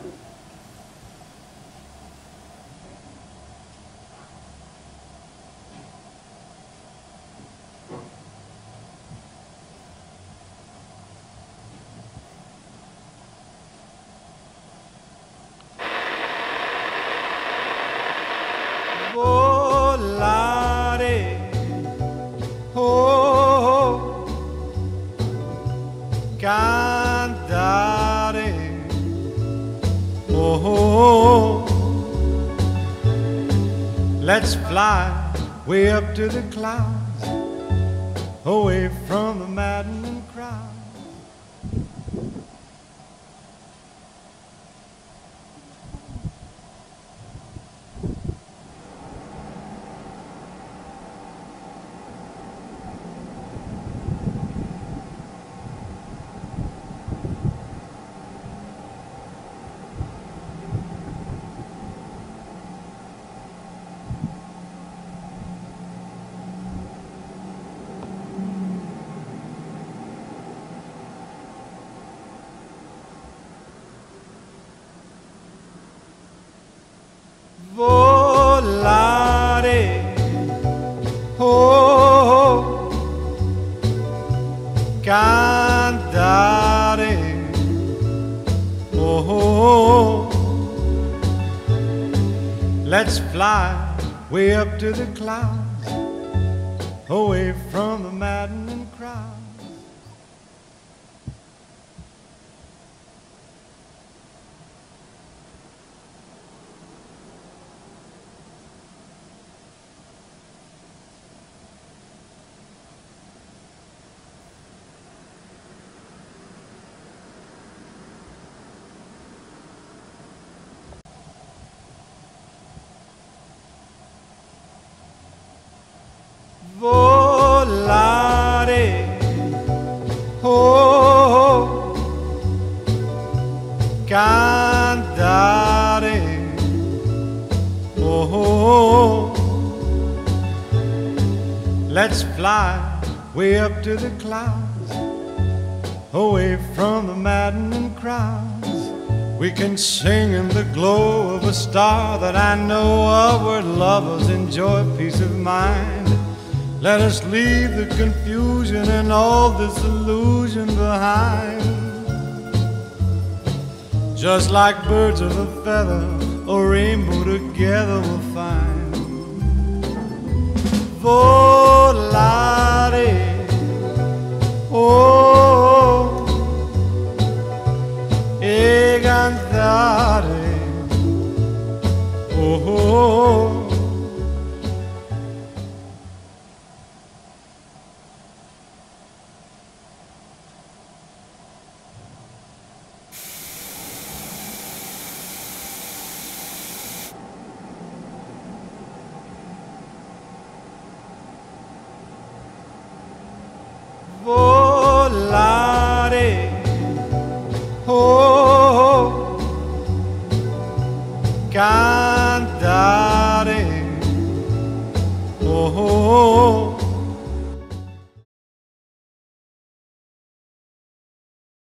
Volare, oh, cantare, oh, let's fly way up to the clouds, away from the maddening crowd. Volare, oh, cantare, oh, let's fly way up to the clouds, away from the maddening crowd. Volare, oh, cantare, oh, let's fly way up to the clouds, away from the maddening crowds. We can sing in the glow of a star that I know of, where lovers enjoy peace of mind. Let us leave the confusion and all this illusion behind. Just like birds of a feather, a rainbow together we'll find. Volare, oh, e cantare, oh. Volare, oh, cantare, oh.